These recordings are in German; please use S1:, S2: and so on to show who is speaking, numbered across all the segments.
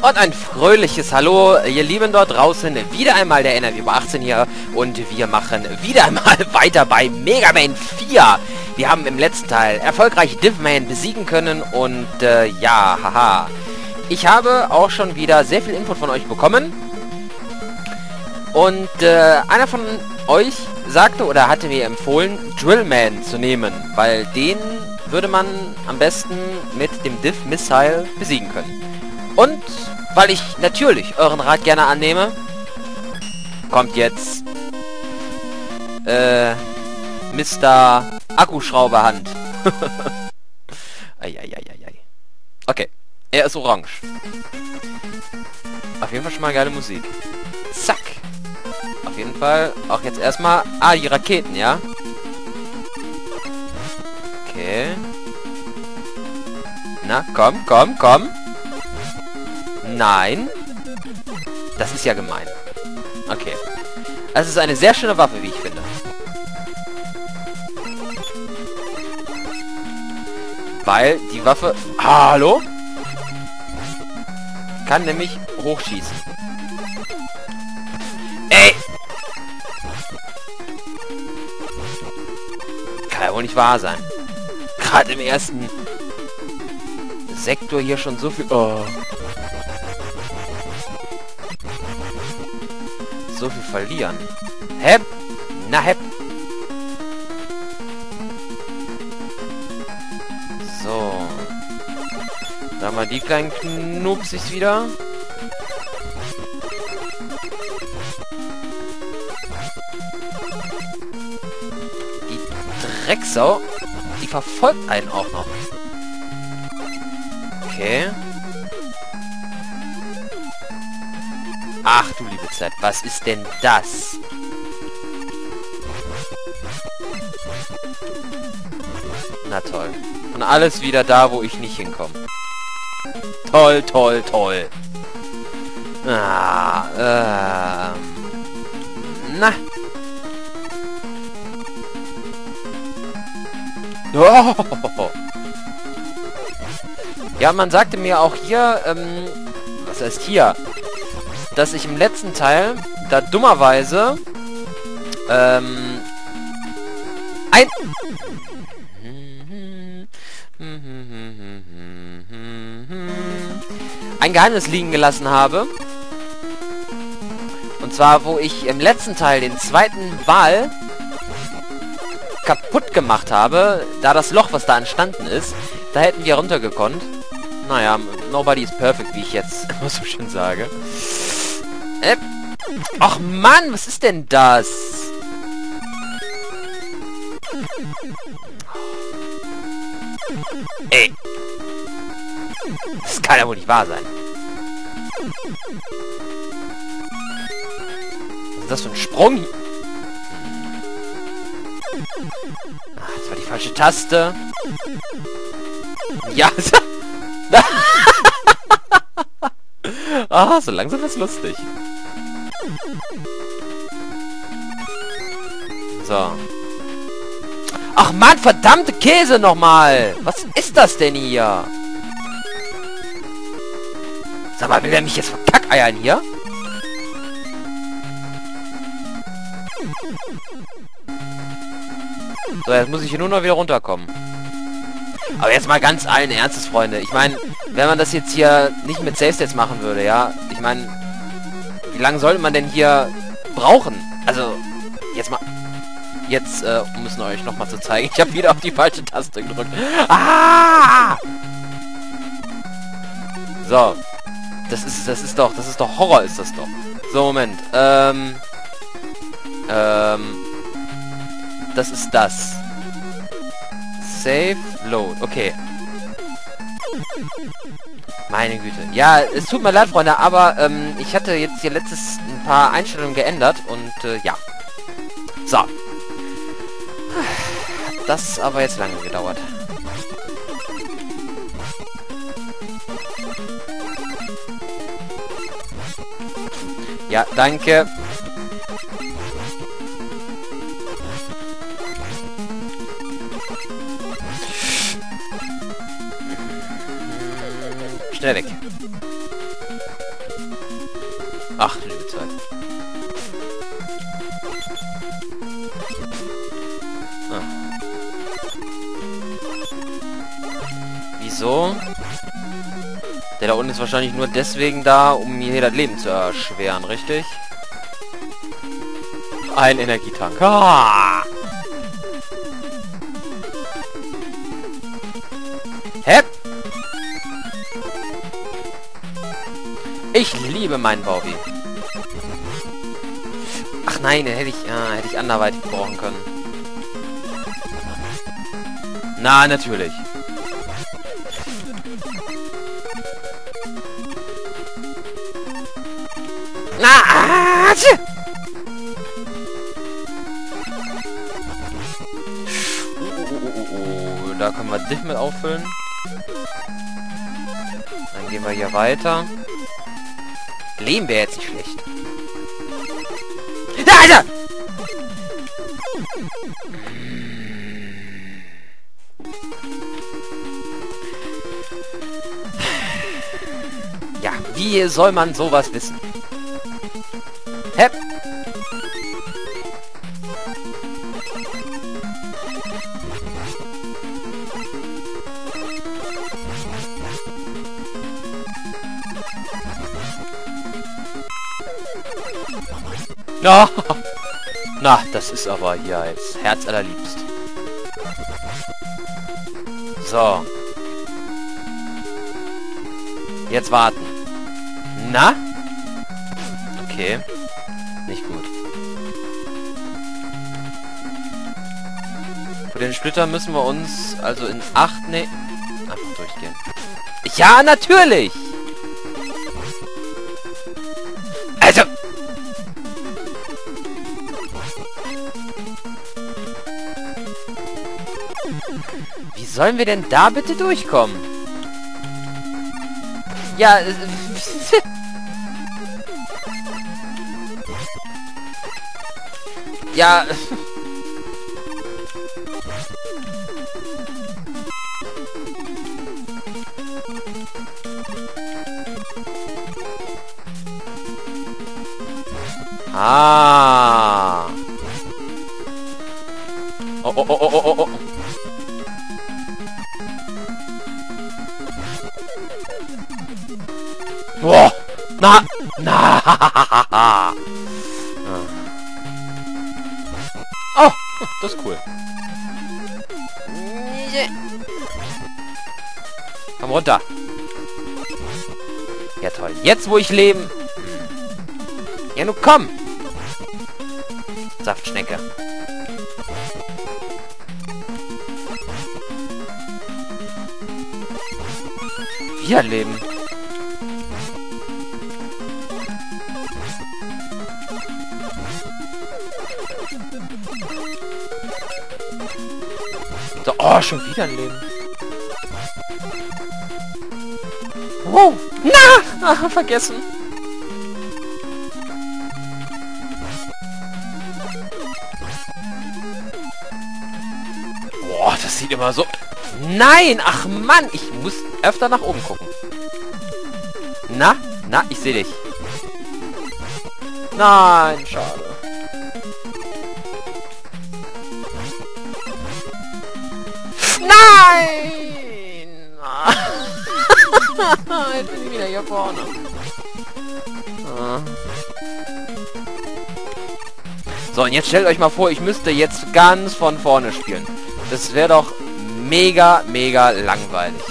S1: Und ein fröhliches Hallo, ihr Lieben dort draußen. Wieder einmal der NRW über 18 hier. Und wir machen wieder einmal weiter bei Mega Man 4. Wir haben im letzten Teil erfolgreich Divman besiegen können. Und ja, haha. Ich habe auch schon wieder sehr viel Input von euch bekommen. Und einer von euch sagte oder hatte mir empfohlen, Drillman zu nehmen. Weil den würde man am besten mit dem Div Missile besiegen können. Und weil ich natürlich euren Rat gerne annehme, kommt jetzt Mr. Akkuschrauberhand. Eieieiei. Okay, er ist orange. Auf jeden Fall schon mal geile Musik. Zack. Auf jeden Fall auch jetzt erstmal... Ah, die Raketen, ja? Okay. Na, komm, komm, komm. Nein. Das ist ja gemein. Okay. Es ist eine sehr schöne Waffe, wie ich finde. Weil die Waffe... Hallo? Kann nämlich hochschießen. Ey! Kann ja wohl nicht wahr sein. Gerade im ersten Sektor hier schon so viel... Oh. So viel verlieren. Hepp! Na, hepp! So. Da haben wir die kleinen Knupsis wieder. Die Drecksau, die verfolgt einen auch noch. Okay. Ach du liebe Zeit, was ist denn das? Na toll. Und alles wieder da, wo ich nicht hinkomme. Toll, toll, toll. Ah, na. Oh. Ja, man sagte mir auch hier, was heißt hier? Dass ich im letzten Teil da dummerweise ein Geheimnis liegen gelassen habe. Und zwar, wo ich im letzten Teil den zweiten Wal kaputt gemacht habe, da das Loch, was da entstanden ist, da hätten wir runtergekonnt. Naja, nobody is perfect, wie ich jetzt immer so schön sage. Ach Mann, was ist denn das? Ey. Das kann ja wohl nicht wahr sein. Was ist das für ein Sprung? Ach, das war die falsche Taste. Ja. Ah, so langsam ist lustig. So. Ach Mann, verdammte Käse nochmal! Was ist das denn hier? Sag mal, will er mich jetzt verkackeiern hier? So, jetzt muss ich hier nur noch wieder runterkommen. Aber jetzt mal ganz allen Ernstes, Freunde. Ich meine, wenn man das jetzt hier nicht mit Save States machen würde, ja? Ich meine, wie lange sollte man denn hier brauchen? Also, jetzt mal... Jetzt, um es euch nochmal zu zeigen. Ich habe wieder auf die falsche Taste gedrückt. Ah! So. Das ist doch Horror, ist das doch. So, Moment. Das ist das. Save, Load. Okay. Meine Güte. Ja, es tut mir leid, Freunde, aber ich hatte jetzt hier letztes ein paar Einstellungen geändert und ja. So. Hat das aber jetzt lange gedauert. Ja, danke. Schnell weg. Ach, liebe Zeit. Ah. Wieso? Der da unten ist wahrscheinlich nur deswegen da, um mir hier das Leben zu erschweren, richtig? Ein Energietank. Ah! Hä? Ich liebe meinen Baubi. Ach nein, den hätte ich anderweitig brauchen können. Na, natürlich. Na, da können wir dich mit auffüllen. Dann gehen wir hier weiter. Leben wäre jetzt nicht schlecht. Da, Alter! Ja, wie soll man sowas wissen? Hä? Na, na, das ist aber hier jetzt herzallerliebst. So. Jetzt warten. Na? Okay. Nicht gut. Für den Splitter müssen wir uns also in 8... Ne... Einfach durchgehen. Ja, natürlich! Also... Wie sollen wir denn da bitte durchkommen? Ja, ja. Ah. Oh, oh, oh, oh, oh, oh. Boah! Na! Na! Oh! Das ist cool. Komm runter! Ja toll. Jetzt wo ich leben... Ja nun komm! Saftschnecke. Wir leben. So, oh, schon wieder ein Leben. Wow. Na! Ah, vergessen. Boah, das sieht immer so... Nein! Ach Mann! Ich muss öfter nach oben gucken. Na? Na, ich sehe dich. Nein, schade. Nein! Jetzt bin ich wieder hier vorne. So, und jetzt stellt euch mal vor, ich müsste jetzt ganz von vorne spielen. Das wäre doch mega, mega langweilig.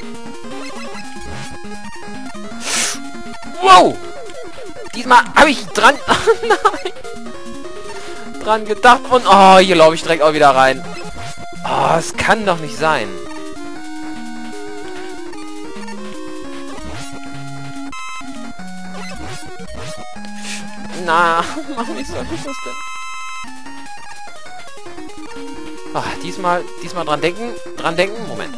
S1: Wow! Diesmal habe ich dran... Nein! Dran gedacht und... Oh, hier laufe ich direkt auch wieder rein. Oh, es kann doch nicht sein. Na, wie soll ich das denn? Ach, diesmal dran denken. Moment.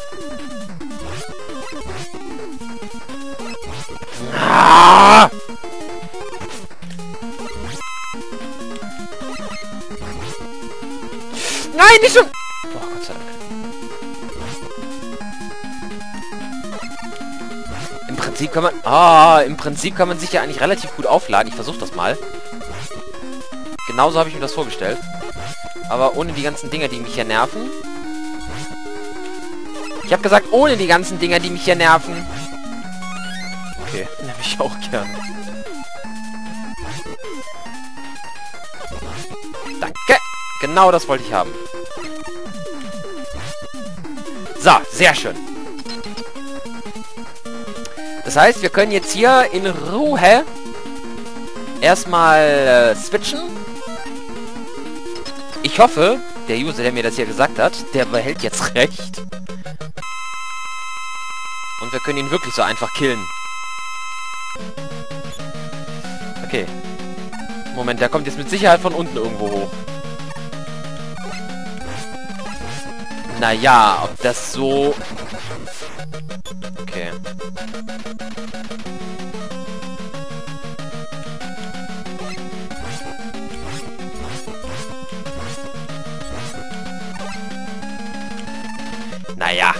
S1: Ah! Nein, nicht schon! Oh, Gott sei Dank. Im Prinzip kann man... Ah, im Prinzip kann man sich ja eigentlich relativ gut aufladen. Ich versuche das mal. Genauso habe ich mir das vorgestellt. Aber ohne die ganzen Dinger, die mich hier nerven. Ich habe gesagt, ohne die ganzen Dinger, die mich hier nerven. Okay, nehme ich auch gern. Danke. Genau das wollte ich haben. So, sehr schön. Das heißt, wir können jetzt hier in Ruhe erstmal switchen. Ich hoffe, der User, der mir das hier gesagt hat, der behält jetzt recht. Und wir können ihn wirklich so einfach killen. Okay. Moment, der kommt jetzt mit Sicherheit von unten irgendwo hoch. Naja, ob das so... Okay. Naja.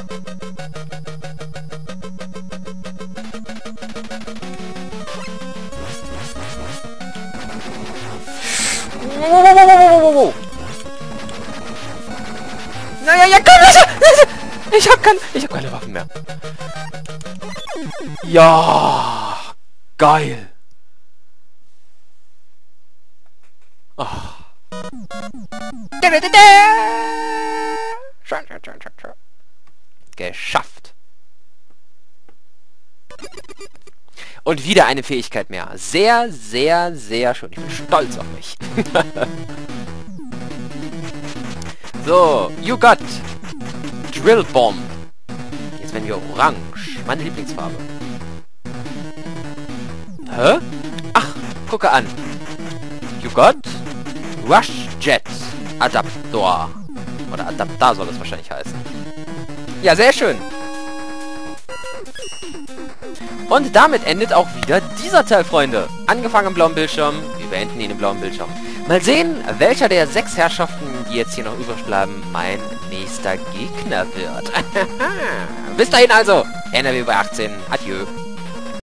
S1: Naja, ja, komm, ich hab keine Waffen mehr. Ja, geil. Oh. Geschafft. Und wieder eine Fähigkeit mehr. Sehr, sehr, sehr schön. Ich bin stolz auf mich. So, you got Drill Bomb. Jetzt werden wir orange. Meine Lieblingsfarbe. Hä? Ach, gucke an. You got Rush Jet Adaptor. Oder Adapter soll es wahrscheinlich heißen. Ja, sehr schön. Und damit endet auch wieder dieser Teil, Freunde. Angefangen im blauen Bildschirm, wir beenden ihn im blauen Bildschirm. Mal sehen, welcher der 6 Herrschaften, die jetzt hier noch übrig bleiben, mein nächster Gegner wird. Bis dahin also, NRW bei 18. Adieu.